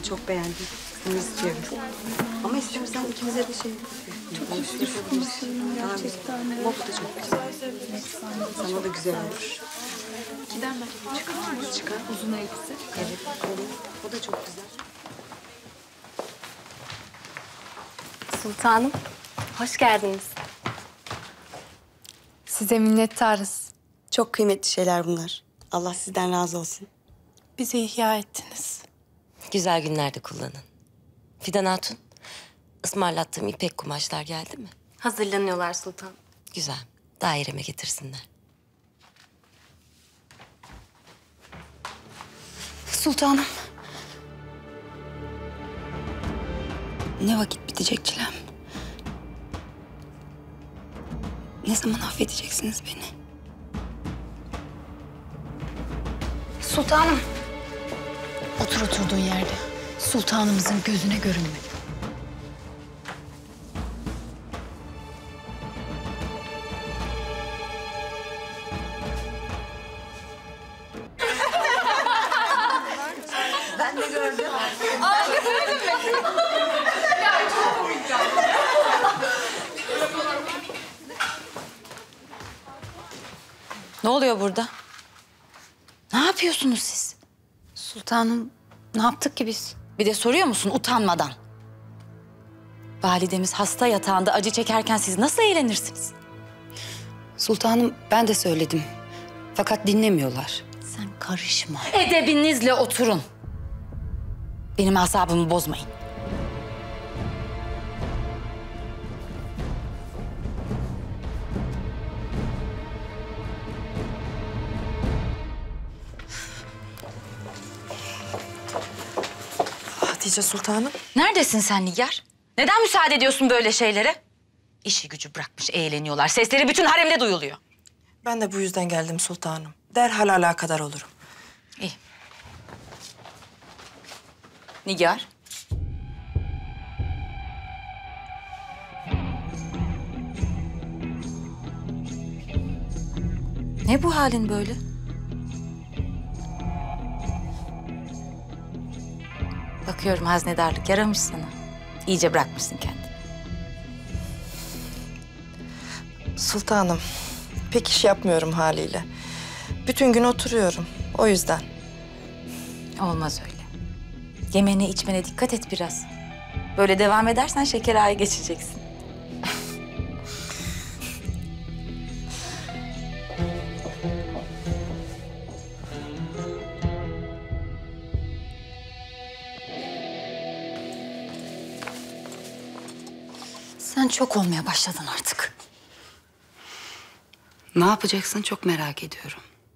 Ben çok beğendim. Bunu istiyorum. Ama istiyorsan ikimize de şey... Çok konuşuyorum gerçekten. Ama bu da çok güzel. Sana da güzel olur. İkiden ben çıkar mı? Çıkar. Uzun elbise. Evet, olur. O da çok güzel. Sultanım, hoş geldiniz. Size minnettarız. Çok kıymetli şeyler bunlar. Allah sizden razı olsun. Bizi ihya ettiniz. Güzel günlerde kullanın. Fidan Hatun, ısmarlattığım ipek kumaşlar geldi mi? Hazırlanıyorlar sultanım. Güzel. Daireme getirsinler. Sultanım. Ne vakit bitecek çilem? Ne zaman affedeceksiniz beni? Sultanım. Otur oturduğun yerde. Sultanımızın gözüne görünme. Ben de gördüm. Ne oluyor burada? Ne yapıyorsunuz siz? Sultanım, ne yaptık ki biz? Bir de soruyor musun utanmadan? Validemiz hasta yatağında acı çekerken siz nasıl eğlenirsiniz? Sultanım ben de söyledim. Fakat dinlemiyorlar. Sen karışma. Edebinizle oturun. Benim asabımı bozmayın. Hatice Sultanım. Neredesin sen Nigar? Neden müsaade ediyorsun böyle şeylere? İşi gücü bırakmış eğleniyorlar. Sesleri bütün haremde duyuluyor. Ben de bu yüzden geldim sultanım. Derhal alakadar olurum. İyi. Nigar. Ne bu halin böyle? Bakıyorum haznedarlık yaramış sana. İyice bırakmışsın kendini. Sultanım, pek iş yapmıyorum haliyle. Bütün gün oturuyorum. O yüzden. Olmaz öyle. Yemene içmene dikkat et biraz. Böyle devam edersen şeker ağaya geçeceksin. Sen çok olmaya başladın artık. Ne yapacaksın çok merak ediyorum.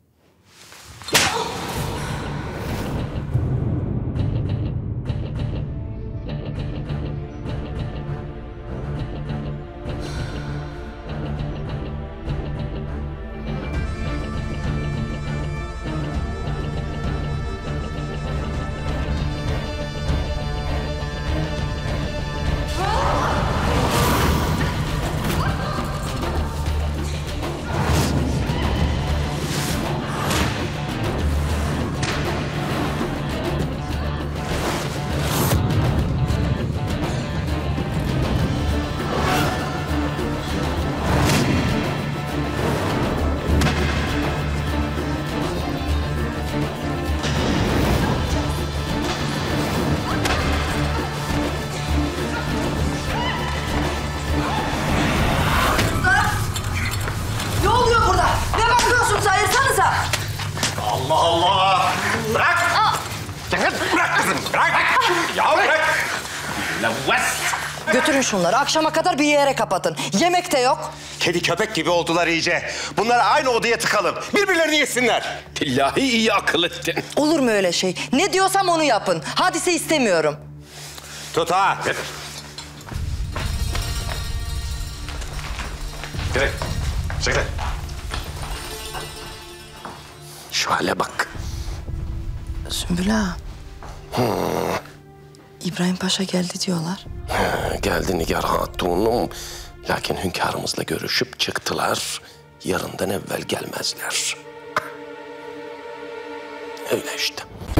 Ne oluyor burada? Ne bakıyorsunuz? Ayırsanıza. Allah Allah! Bırak! Bırak kızım, bırak! Ya bırak! Lavvas! Götürün şunları. Akşama kadar bir yere kapatın. Yemek de yok. Kedi köpek gibi oldular iyice. Bunları aynı odaya tıkalım. Birbirlerini yesinler. Billahi iyi akıl ettin. Olur mu öyle şey? Ne diyorsam onu yapın. Hadise istemiyorum. Tut ha! Çekil. Çekil. Şu hale bak. Sümbül ağa. İbrahim Paşa geldi diyorlar. Geldi Nigar Hatunum. Lakin hünkârımızla görüşüp çıktılar. Yarından evvel gelmezler. Öyle işte.